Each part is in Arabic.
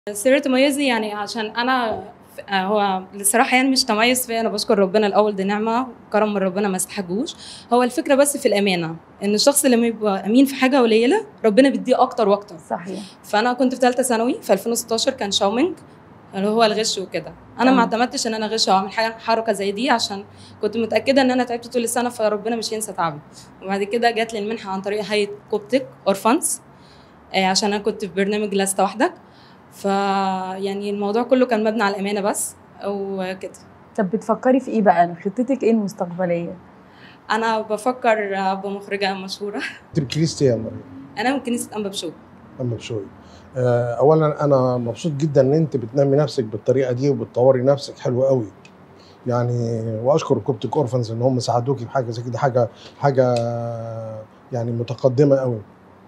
سر تميزي يعني عشان انا هو الصراحه يعني مش تميز فيا، انا بشكر ربنا الاول، دي نعمه وكرم من ربنا ما استحقوش. هو الفكره بس في الامانه، ان الشخص لما يبقى امين في حاجه قليله ربنا بيديه اكتر واكتر. صحيح. فانا كنت في ثالثه ثانوي في 2016، كان شاومينج اللي هو الغش وكده. انا ما اعتمدتش ان انا غش او اعمل حركه زي دي، عشان كنت متاكده ان انا تعبت طول السنه فربنا مش هينسى تعبي. وبعد كده جات لي المنحه عن طريق هيئه كوبتك اورفانز، عشان انا كنت في برنامج لست وحدك. يعني الموضوع كله كان مبني على الامانه بس او كده. طب بتفكري في ايه بقى؟ خطتك ايه المستقبليه؟ انا بفكر ابقى مخرجه مشهوره. انت بكنيستي يا مريم؟ انا من كنيسه انبا بشوي. انبا بشوي. اولا انا مبسوط جدا ان انت بتنمي نفسك بالطريقه دي وبتطوري نفسك، حلو قوي يعني. واشكر كوبتك اورفنز ان هم ساعدوكي في حاجه زي كده، حاجه يعني متقدمه قوي.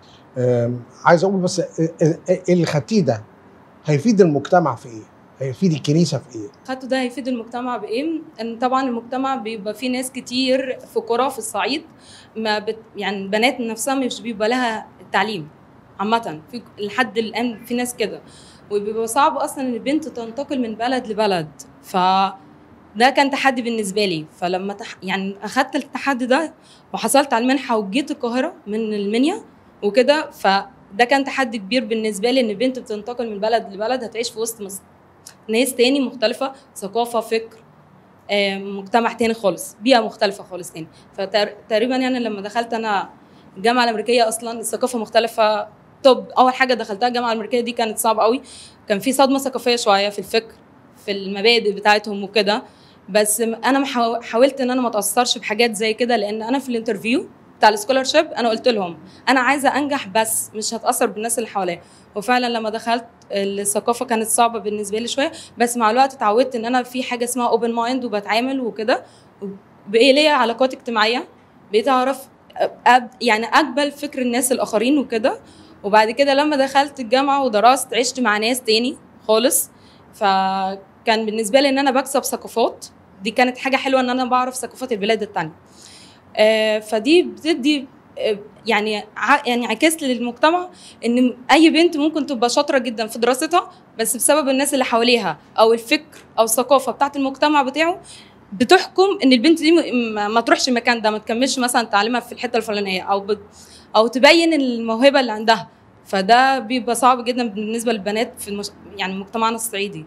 عايز اقول بس اللي خدتيه ده هيفيد المجتمع في ايه؟ هيفيد الكنيسه في ايه؟ خدته ده هيفيد المجتمع بايه؟ ان طبعا المجتمع بيبقى فيه ناس كتير في قرى في الصعيد ما يعني البنات نفسها مش بيبقى لها التعليم عامه، في لحد الان في ناس كده، وبيبقى صعب اصلا ان البنت تنتقل من بلد لبلد. ده كان تحدي بالنسبه لي. فلما يعني اخدت التحدي ده وحصلت على المنحه وجيت القاهره من المنيا وكده، فده كان تحدي كبير بالنسبه لي، ان البنت بتنتقل من بلد لبلد، هتعيش في وسط ناس تاني مختلفه، ثقافه، فكر، مجتمع تاني خالص، بيئه مختلفه خالص تاني. فتقريبا يعني لما دخلت انا الجامعه الامريكيه، اصلا الثقافه مختلفه. طب اول حاجه دخلتها الجامعه الامريكيه دي كانت صعبه قوي، كان في صدمه ثقافيه شويه في الفكر، في المبادئ بتاعتهم وكده. بس انا حاولت ان انا ما اتاثرش بحاجات زي كده، لان انا في الانترفيو بتاع السكولارشيب انا قلت لهم انا عايزه انجح بس مش هتاثر بالناس اللي حواليا. وفعلا لما دخلت الثقافه كانت صعبه بالنسبه لي شويه، بس مع الوقت اتعودت ان انا في حاجه اسمها اوبن مايند وبتعامل وكده، بقى ليا علاقات اجتماعيه، بقيت اعرف يعني اقبل فكر الناس الاخرين وكده. وبعد كده لما دخلت الجامعه ودرست عشت مع ناس تاني خالص، فكان بالنسبه لي ان انا بكسب ثقافات، دي كانت حاجه حلوه ان انا بعرف ثقافات البلاد التانيه. فدي بتدي يعني عكس للمجتمع ان اي بنت ممكن تبقى شاطره جدا في دراستها، بس بسبب الناس اللي حواليها او الفكر او الثقافه بتاعت المجتمع بتاعه بتحكم ان البنت دي ما تروحش المكان ده، ما تكملش مثلا تعليمها في الحته الفلانيه، او تبين الموهبه اللي عندها. فده بيبقى صعب جدا بالنسبه للبنات في يعني مجتمعنا الصعيدي.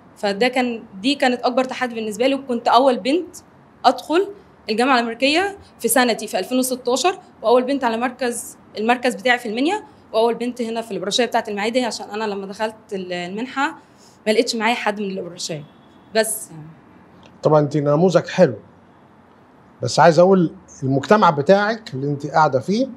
دي كانت اكبر تحدي بالنسبه لي، وكنت اول بنت ادخل الجامعه الامريكيه في سنتي في 2016، واول بنت على المركز بتاعي في المنيا، واول بنت هنا في الابراشيه بتاعه المعيديه، عشان انا لما دخلت المنحه ما لقيتش معايا حد من الابراشيه بس يعني. طبعا انت نموذج حلو، بس عايز اقول المجتمع بتاعك اللي انت قاعده فيه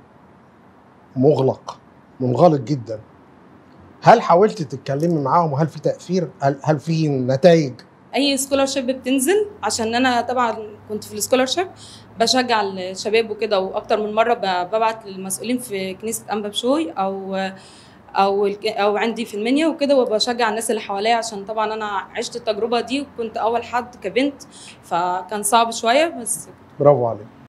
مغلق، منغلق جدا. هل حاولت تتكلمي معاهم وهل في تأثير؟ هل في نتائج؟ اي سكولارشيب بتنزل، عشان انا طبعا كنت في السكولارشيب بشجع الشباب وكده، واكتر من مره ببعت للمسؤولين في كنيسه انبا بشوي او عندي في المنيا وكده، وبشجع الناس اللي حواليا، عشان طبعا انا عشت التجربه دي وكنت اول حد كبنت، فكان صعب شويه بس. برافو عليك.